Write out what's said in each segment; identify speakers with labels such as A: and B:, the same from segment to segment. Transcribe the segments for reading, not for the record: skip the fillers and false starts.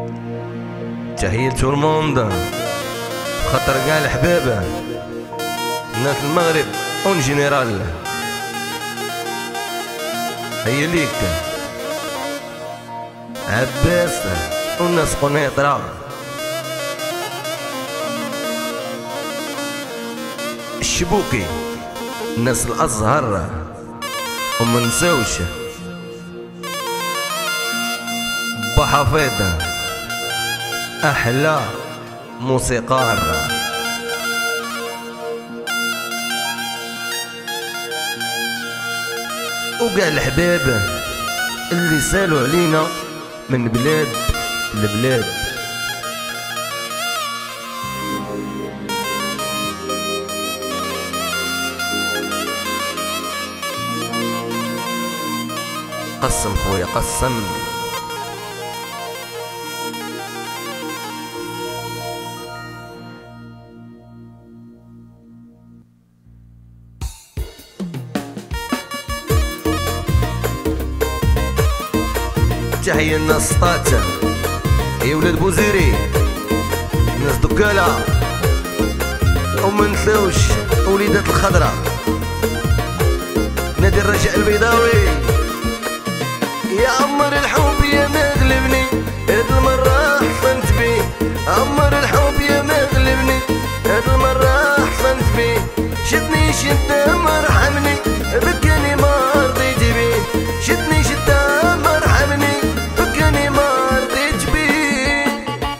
A: تحية تو الموند خاطر كاع الحبابة ناس المغرب اون جينيرال. هيا ليك عباس والناس قنيطرة، الشبوكي الناس الازهر، وما نساوش بحفيظ احلى موسيقار. وكاع الحباب اللي سالوا علينا من بلاد لبلاد. قسم خويا قسم. تحية الناس سطات يا ولاد بوزيري، الناس دكالة، وما نساوش وليدات الخضرا، نادي الرجاء البيضاوي. يا عمر الحب يا مغلبني هاد المرة حصنت بيه، عمر الحب يا مغلبني هاد المرة حصنت بيه. شدني شدة مرحمني بكاني ما رضيت بيه، شدني شدة مرحمني بكاني ما رضيت بيه.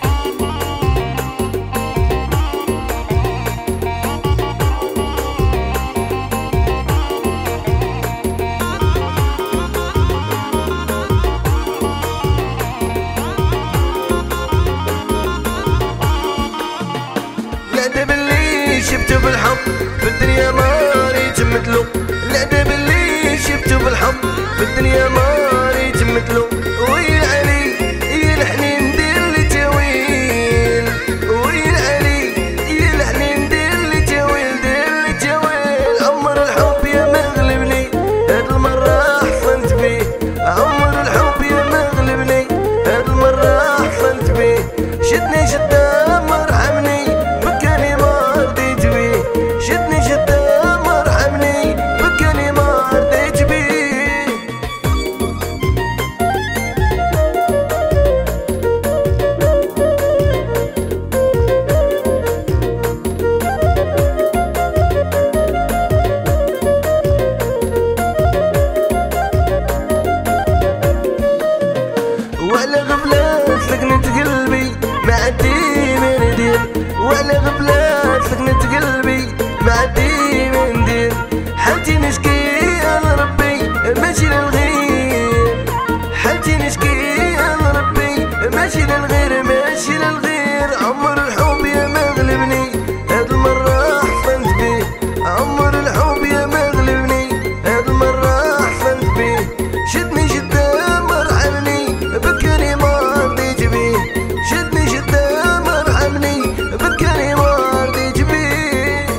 A: العذاب اللي شفته بالحب في الدنيا ما ريت مثلو، العذاب اللي شفته بالحب في الدنيا ما ريت مثلو. ويل علي يا الحنين دير لي تاويل، ويل علي يا الحنين دير لي تاويل، دير لي تاويل. عمر الحب يا مغلبني هاد المرة حصنت بيه، عمر الحب يا مغلبني هاد المرة حصنت بيه. شدني شدة مرحمني بكاني ما رضيت بيه، شدني شدة مرحمني بكاني ما رضيت بيه. وعلى غفلات سكنت قلبي ما عدي ما ندير، وعلى غفلات سكنت قلبي ما عدي ما ندير. حالتي نشكي على ربي ماشي للغير، حالتي نشكي على ربي ماشي للغير، ماشي للغير. عمر الحب يا مغلبني هاد المرة حصنت بيه، عمر الحب يا مغلبني هاد المرة حصنت بيه. شدني شدة مرحمني بكاني ما رضيت بيه، شدني شدة مرحمني بكاني ما رضيت بيه.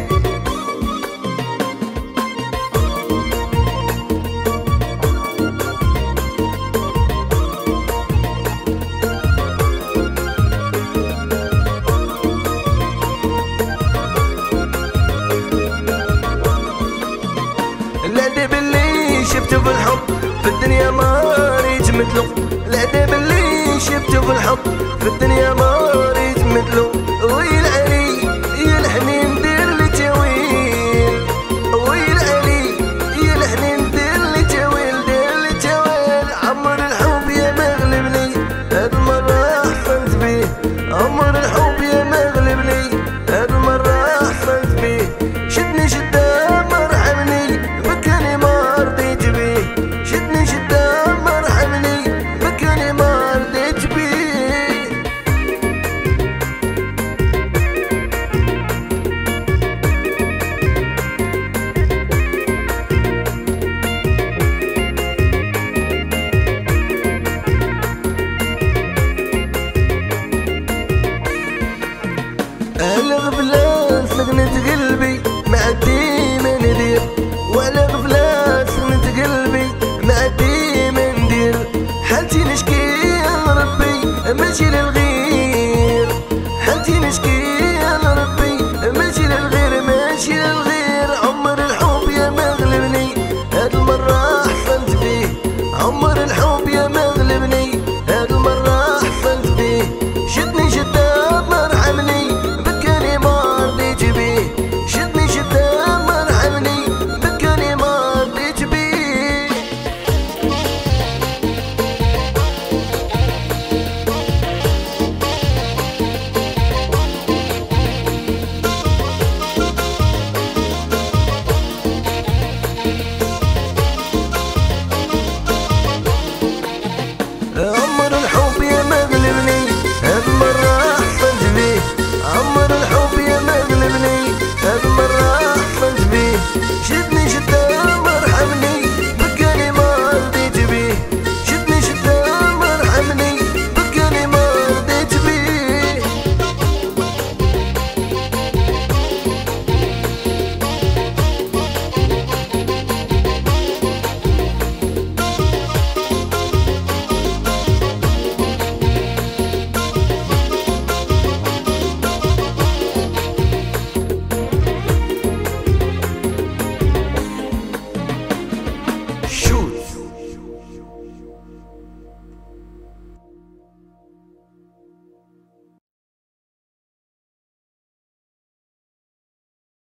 A: العذاب اللي شفته في الحب في الدنيا ما ريت مثلو، العذاب اللي شفته في الحب في الدنيا ما ريت مثلو. ويل علي يا الحنين دير لي تاويل، ويل علي يا الحنين دير لي تاويل، دير لي تاويل. عمر الحب يا مغلبني هاد المرة حصنت بيه، عمر الحب يا مغلبني هاد المرة حصنت بيه. شدني شدة مرحمني بكاني ما رضيت بيه، شدني شدة مرحمني بكاني ما رضيت بيه. ماشي للغير